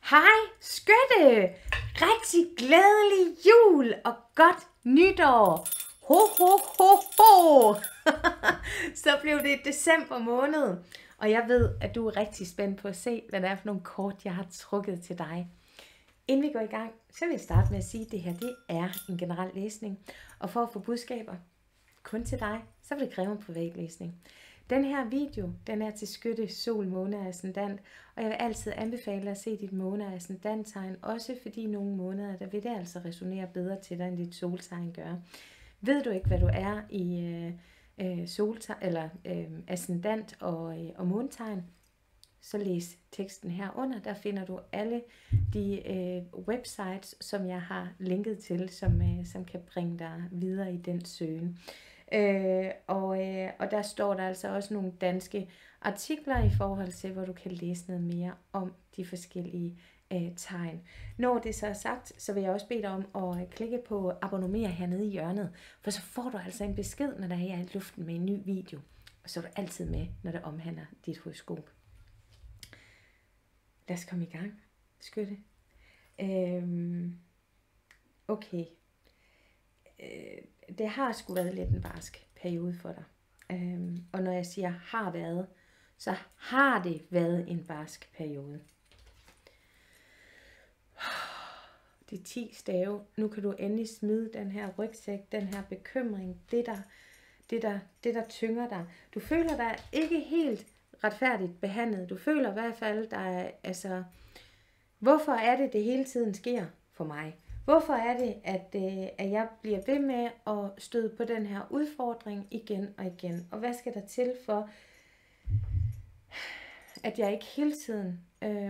Hej skytte! Rigtig glædelig jul og godt nytår! Ho ho ho ho! Så blev det december måned, og jeg ved, at du er rigtig spændt på at se, hvad det er for nogle kort, jeg har trukket til dig. Inden vi går i gang, så vil jeg starte med at sige, at det her det er en generel læsning, og for at få budskaber kun til dig, så vil det kræve en privat læsning. Den her video, den er til skytte, sol, måne og ascendant, og jeg vil altid anbefale dig at se dit måne og ascendanttegn, også fordi nogle måneder, der vil det altså resonere bedre til dig, end dit soltegn gør. Ved du ikke, hvad du er i soltegn eller ascendant og månetegn, så læs teksten herunder. Der finder du alle de websites, som jeg har linket til, som kan bringe dig videre i den søgen. Og der står der altså også nogle danske artikler i forhold til, hvor du kan læse noget mere om de forskellige tegn. Når det så er sagt, så vil jeg også bede dig om at klikke på abonner hernede i hjørnet, for så får du altså en besked, når der er i luften med en ny video, og så er du altid med, når det omhandler dit horoskop. Lad os komme i gang, skytte. Okay. Det har sgu været lidt en barsk periode for dig. Og når jeg siger har været, så har det været en barsk periode. Det er 10 stave. Nu kan du endelig smide den her rygsæk, den her bekymring, det der tynger dig. Du føler dig ikke helt retfærdigt behandlet. Du føler i hvert fald, der er, altså, hvorfor er det hele tiden sker for mig? Hvorfor er det, at jeg bliver ved med at støde på den her udfordring igen og igen? Og hvad skal der til for, at jeg ikke hele tiden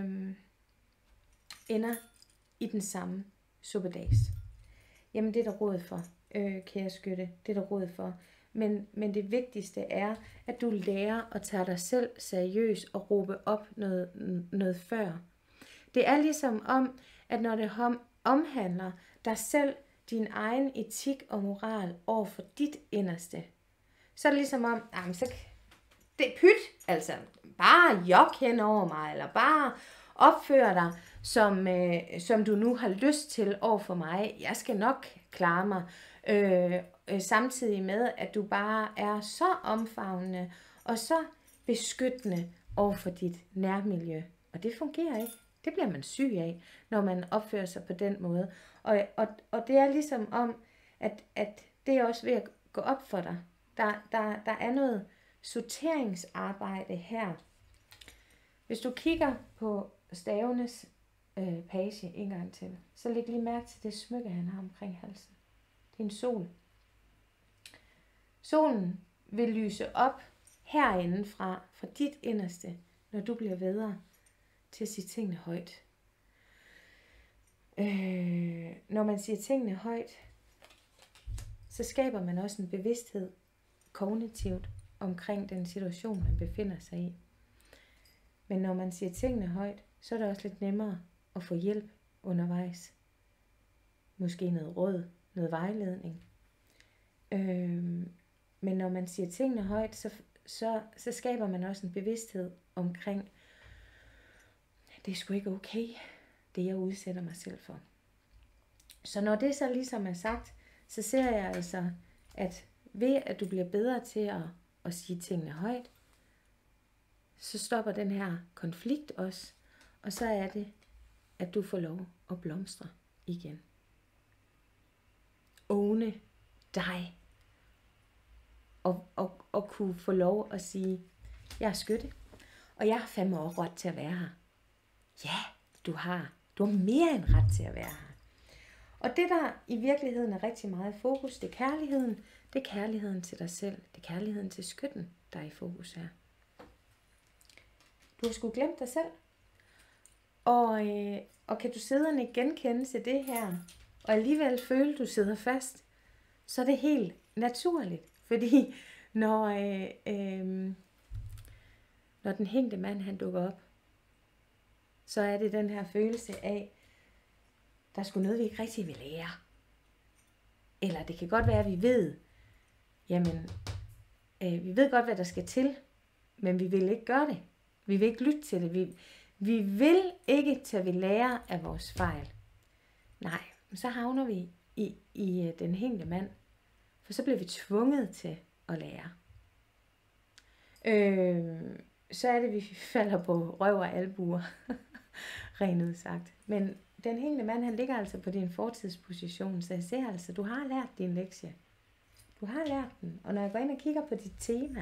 ender i den samme suppedags? Jamen det er der råd for, kære skytte. Det er der råd for. Men det vigtigste er, at du lærer at tage dig selv seriøst og råbe op noget før. Det er ligesom om, at når det omhandler dig selv, din egen etik og moral over for dit inderste, så er det ligesom om, så det er pyt, altså bare jok hen over mig, eller bare opføre dig, som du nu har lyst til over for mig. Jeg skal nok klare mig, samtidig med, at du bare er så omfavnende og så beskyttende over for dit nærmiljø. Og det fungerer ikke. Det bliver man syg af, når man opfører sig på den måde. Og det er ligesom om, at det er også ved at gå op for dig. Der er noget sorteringsarbejde her. Hvis du kigger på stavenes page en gang til, så læg lige mærke til det smykke, han har omkring halsen. Det er en sol. Solen vil lyse op herinde fra dit inderste, når du bliver bedre til at sige tingene højt. Når man siger tingene højt, så skaber man også en bevidsthed kognitivt omkring den situation, man befinder sig i. Men når man siger tingene højt, så er det også lidt nemmere at få hjælp undervejs. Måske noget råd, noget vejledning. Men når man siger tingene højt, så skaber man også en bevidsthed omkring, det er sgu ikke okay, det jeg udsætter mig selv for. Så når det så ligesom er sagt, så ser jeg altså, at ved at du bliver bedre til at sige tingene højt, så stopper den her konflikt også, og så er det, at du får lov at blomstre igen. Åne dig, og kunne få lov at sige, jeg er skytte, og jeg har fandme også ret til at være her. Ja, du har mere end ret til at være her. Og det der i virkeligheden er rigtig meget i fokus, det er kærligheden. Det er kærligheden til dig selv. Det er kærligheden til skytten, der er i fokus her. Du har sgu glemt dig selv. Og kan du sidde og genkende til det her, og alligevel føle, du sidder fast, så er det helt naturligt. Fordi når den hængte mand, han dukker op, så er det den her følelse af, der er sgu noget, vi ikke rigtig vil lære. Eller det kan godt være, at vi ved, jamen, vi ved godt, hvad der skal til, men vi vil ikke gøre det. Vi vil ikke lytte til det. Vi vil ikke til vi lærer af vores fejl. Nej, så havner vi i den hængte mand. For så bliver vi tvunget til at lære. Så er det, vi falder på røv og albuer. Rent udsagt. Men den hængte mand, han ligger altså på din fortidsposition. Så jeg ser altså, du har lært din lektie. Du har lært den. Og når jeg går ind og kigger på dit tema.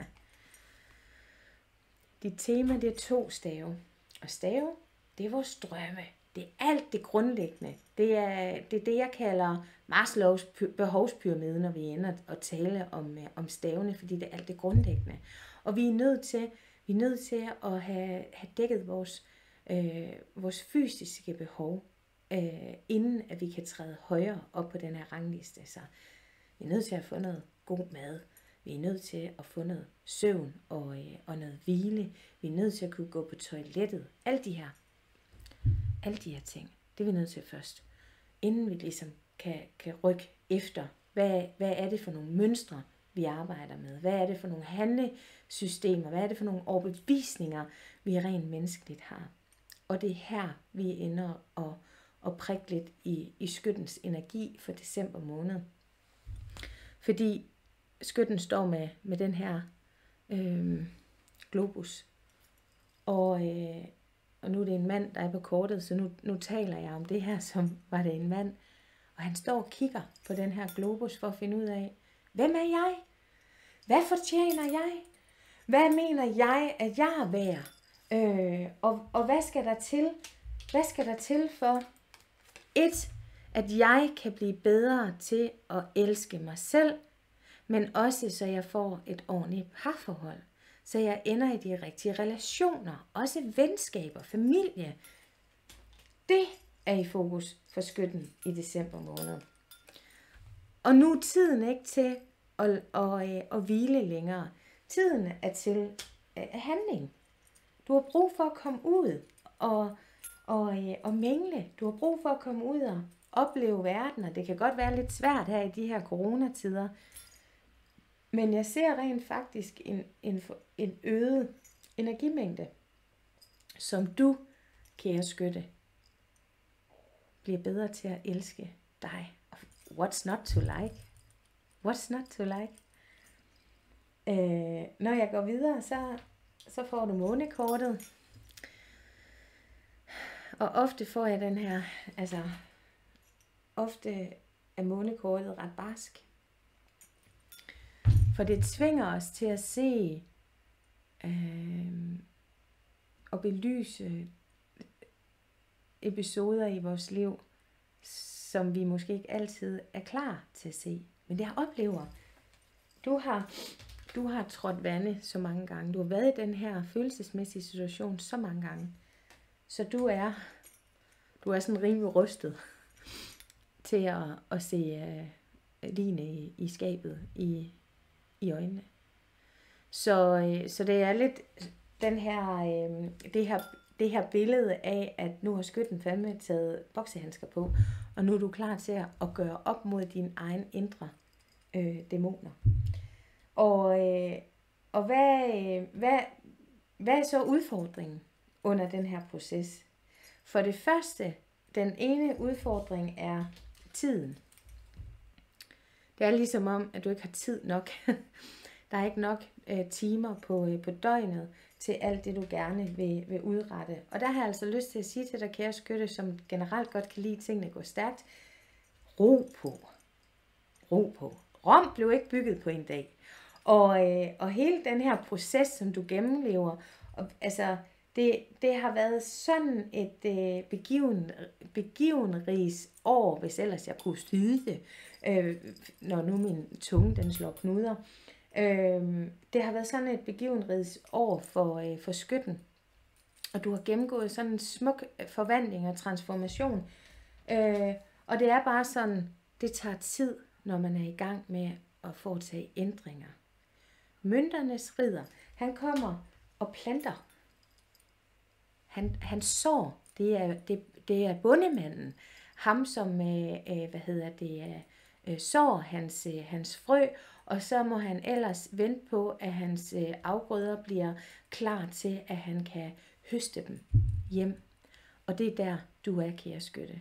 Dit tema, det er 2 stave. Og stave, det er vores drømme. Det er alt det grundlæggende. Det er det, jeg kalder Maslows behovspyramide, når vi ender at tale om stavene, fordi det er alt det grundlæggende. Og vi er nødt til at have dækket vores fysiske behov, inden at vi kan træde højere op på den her rangliste. Så vi er nødt til at få noget god mad. Vi er nødt til at få noget søvn og noget hvile. Vi er nødt til at kunne gå på toilettet. Alle de her ting, det er vi nødt til først. Inden vi ligesom kan rykke efter, hvad er det for nogle mønstre, vi arbejder med? Hvad er det for nogle handlesystemer? Hvad er det for nogle overbevisninger, vi rent menneskeligt har? Og det er her, vi ender og prikke lidt i skyttens energi for december måned. Fordi skytten står med den her globus. Og nu er det en mand, der er på kortet, så nu taler jeg om det her, som var det en mand. Og han står og kigger på den her globus for at finde ud af, hvem er jeg? Hvad fortjener jeg? Hvad mener jeg, at jeg er værd? Og hvad skal der til? Hvad skal der til for at jeg kan blive bedre til at elske mig selv, men også så jeg får et ordentligt parforhold, så jeg ender i de rigtige relationer, også venskaber, familie. Det er i fokus for skytten i december måned. Og nu er tiden ikke til at hvile længere. Tiden er til handling. Du har brug for at komme ud og mingle. Du har brug for at komme ud og opleve verden, og det kan godt være lidt svært her i de her coronatider. Men jeg ser rent faktisk en øget energimængde, som du, kære skytte, bliver bedre til at elske dig. What's not to like? What's not to like? Når jeg går videre, så får du månekortet. Og ofte får jeg den her, ofte er månekortet ret barsk. For det tvinger os til at se og belyse episoder i vores liv, som vi måske ikke altid er klar til at se. Men det jeg oplever, du har trådt vande så mange gange. Du har været i den her følelsesmæssige situation så mange gange. Så du er sådan rimelig rystet til at se ligene i skabet i øjnene. Så det er lidt den her, det her billede af, at nu har skytten fandme taget boksehandsker på, og nu er du klar til at gøre op mod dine egne indre dæmoner. Og hvad er så udfordringen under den her proces? For det første, den ene udfordring er tiden. Det er ligesom om, at du ikke har tid nok. Der er ikke nok timer på døgnet til alt det, du gerne vil udrette. Og der har jeg altså lyst til at sige til dig, kære skytte, som generelt godt kan lide tingene gå stærkt. Ro på. Ro på. Rom blev ikke bygget på en dag. Og hele den her proces, som du gennemlever, det har været sådan et begivenrigs år, hvis ellers jeg kunne styde det, når nu min tunge den slår knuder. Det har været sådan et begivenrigs år for skytten. Og du har gennemgået sådan en smuk forvandling og transformation. Og det er bare sådan, det tager tid, når man er i gang med at foretage ændringer. Mønternes ridder, han kommer og planter. Han sår, det er bondemanden. Ham som sår hans frø, og så må han ellers vente på, at hans afgrøder bliver klar til, at han kan høste dem. hjem. Og det er der, du er, kære skytte.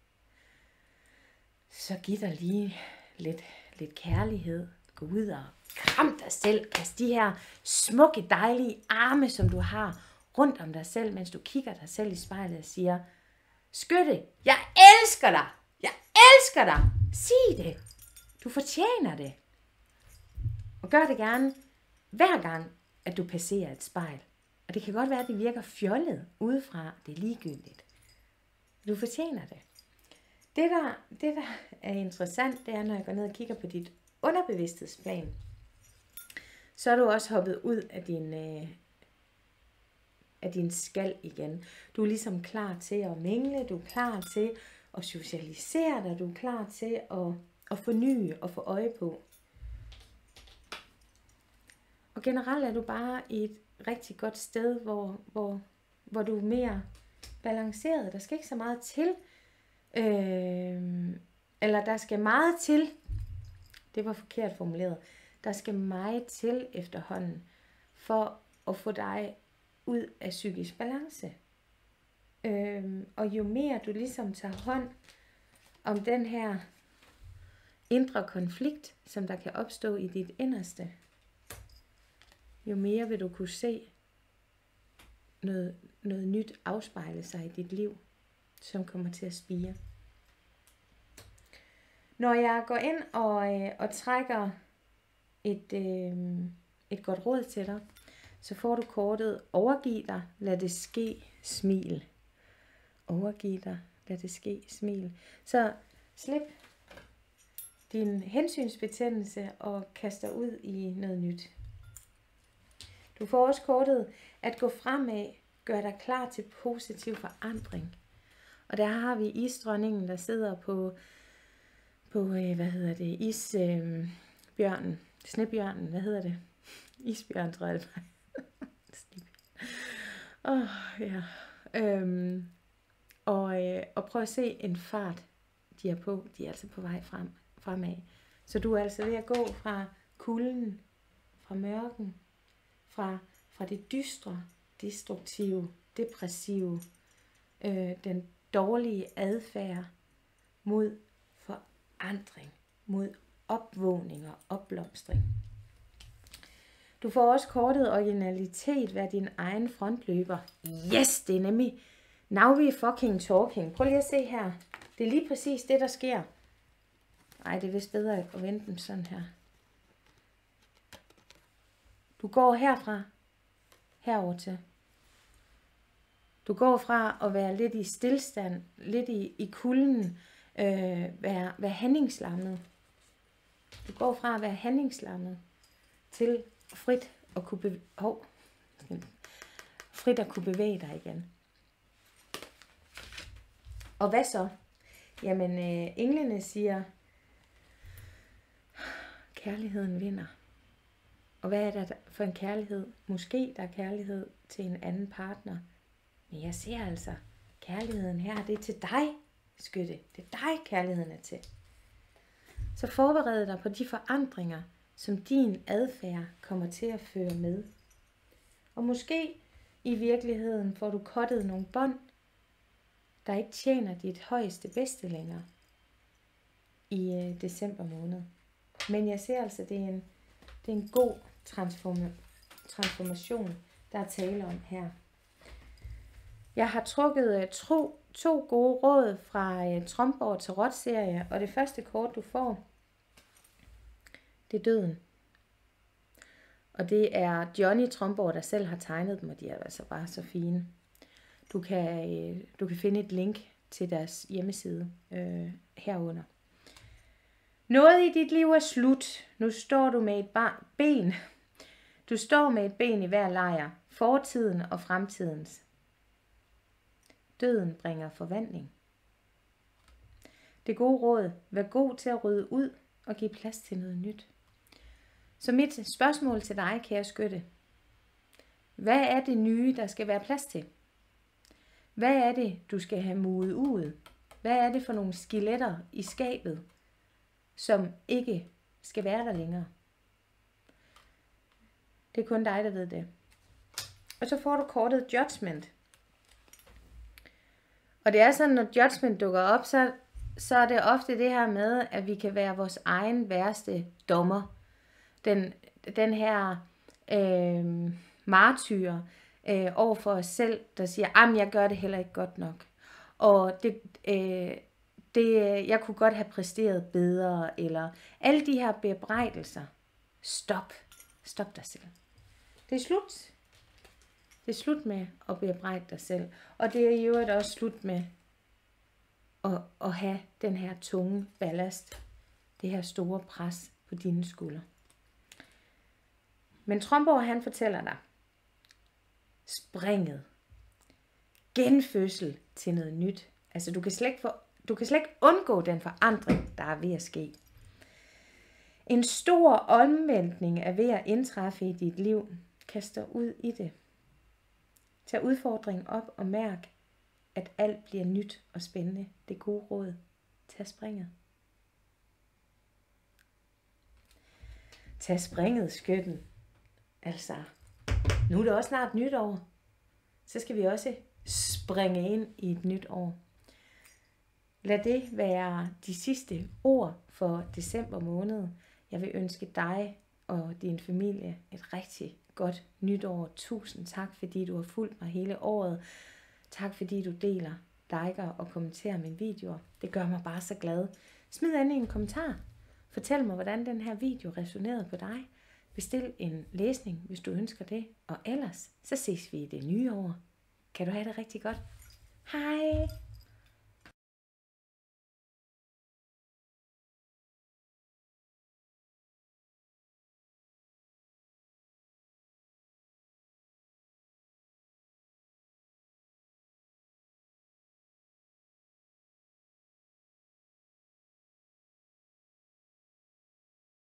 Så giv dig lige lidt kærlighed. Gå ud og kram dig selv. Kast de her smukke, dejlige arme, som du har rundt om dig selv, mens du kigger dig selv i spejlet og siger, skytte, jeg elsker dig. Jeg elsker dig. Sig det. Du fortjener det. Og gør det gerne hver gang, at du passerer et spejl. Og det kan godt være, at det virker fjollet udefra. Det er ligegyldigt. Du fortjener det. Det, der er interessant, det er, når jeg går ned og kigger på dit underbevidsthedsplan, så er du også hoppet ud af din skal igen. Du er ligesom klar til at mingle, du er klar til at socialisere dig, du er klar til at forny og få øje på. Og generelt er du bare i et rigtig godt sted, hvor du er mere balanceret. Der skal ikke så meget til. Eller der skal meget til. Det var forkert formuleret. Der skal meget til efterhånden, for at få dig ud af psykisk balance. Og jo mere du ligesom tager hånd om den her indre konflikt, som der kan opstå i dit inderste, jo mere vil du kunne se noget nyt afspejle sig i dit liv, som kommer til at spire. Når jeg går ind og trækker et godt råd til dig, så får du kortet overgiv dig, lad det ske, smil. Overgiv dig, lad det ske, smil. Så slip din hensynsbetændelse og kast dig ud i noget nyt. Du får også kortet at gå fremad, gør dig klar til positiv forandring. Og der har vi isdronningen, der sidder på isbjørnen, snebjørnen, hvad hedder det? Isbjørn, tror jeg det var. Ja. Og prøv at se en fart, de er på. De er altså på vej fremad. Så du er altså ved at gå fra kulden, fra mørken, fra det dystre, destruktive, depressive, den dårlige adfærd mod forandring, mod opvågning og opblomstring. Du får også kortet originalitet, vær din egen frontløber. Yes, det er nemlig now we fucking talking. Prøv lige at se her. Det er lige præcis det, der sker. Ej, det er vist bedre at vente dem sådan her. Du går herfra, herover til. Du går fra at være lidt i stillstand, lidt i kulden, være handlingslammet. Du går fra at være handlingslammet til frit at kunne bevæge dig igen. Og hvad så? Jamen, englene siger, kærligheden vinder. Og hvad er der for en kærlighed? Måske der er kærlighed til en anden partner. Men jeg ser altså, kærligheden her, det er til dig, skytte. Det er dig, kærligheden er til. Så forbered dig på de forandringer, som din adfærd kommer til at føre med. Og måske i virkeligheden får du kottet nogle bånd, der ikke tjener dit højeste bedste længere i december måned. Men jeg ser altså, det er en god transformation, der er tale om her. Jeg har trukket to gode råd fra Tromborg til Rot-serie, og det første kort, du får, det er døden. Og det er Johnny Tromborg, der selv har tegnet dem, og de er altså bare så fine. Du kan finde et link til deres hjemmeside herunder. Noget i dit liv er slut. Nu står du med et ben. Du står med et ben i hver lejr. Fortiden og fremtidens. Døden bringer forvandling. Det gode råd. Vær god til at rydde ud og give plads til noget nyt. Så mit spørgsmål til dig, kære skytte. Hvad er det nye, der skal være plads til? Hvad er det, du skal have mudet ud? Hvad er det for nogle skeletter i skabet, som ikke skal være der længere? Det er kun dig, der ved det. Og så får du kortet Judgment. Og det er sådan, når judgment dukker op, så er det ofte det her med, at vi kan være vores egen værste dommer. Den her martyr over for os selv, der siger, jeg gør det heller ikke godt nok. Og jeg kunne godt have præsteret bedre, eller alle de her bebrejdelser. Stop dig selv. Det er slut. Det er slut med at bebrejde dig selv. Og det er i øvrigt også slut med at have den her tunge ballast. Det her store pres på dine skuldre. Men Trumborg, han fortæller dig. Springet. Genfødsel til noget nyt. Altså du kan slet ikke undgå den forandring, der er ved at ske. En stor omvæltning er ved at indtræffe i dit liv. Kast dig ud i det. Tag udfordringen op og mærk, at alt bliver nyt og spændende. Det er gode råd. Tag springet. Tag springet, skytten. Altså, nu er det også snart nytår. Så skal vi også springe ind i et nyt år. Lad det være de sidste ord for december måned. Jeg vil ønske dig og din familie et rigtig godt nytår. Tusind tak, fordi du har fulgt mig hele året. Tak, fordi du deler, liker og kommenterer mine videoer. Det gør mig bare så glad. Smid endelig en kommentar. Fortæl mig, hvordan den her video resonerede på dig. Bestil en læsning, hvis du ønsker det. Og ellers, så ses vi i det nye år. Kan du have det rigtig godt. Hej!